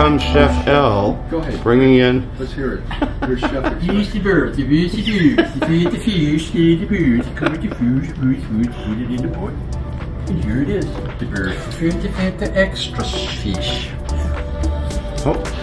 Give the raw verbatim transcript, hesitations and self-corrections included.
comes Chef L. Go ahead. Bringing in. Let's hear it. Your chef. Here's the bird, the bird, the bird, the bird, the fish, the the bird, come with the food, food, food, put it in the pot. And here it is, the bird, the food, the fat, the extra fish. Oh.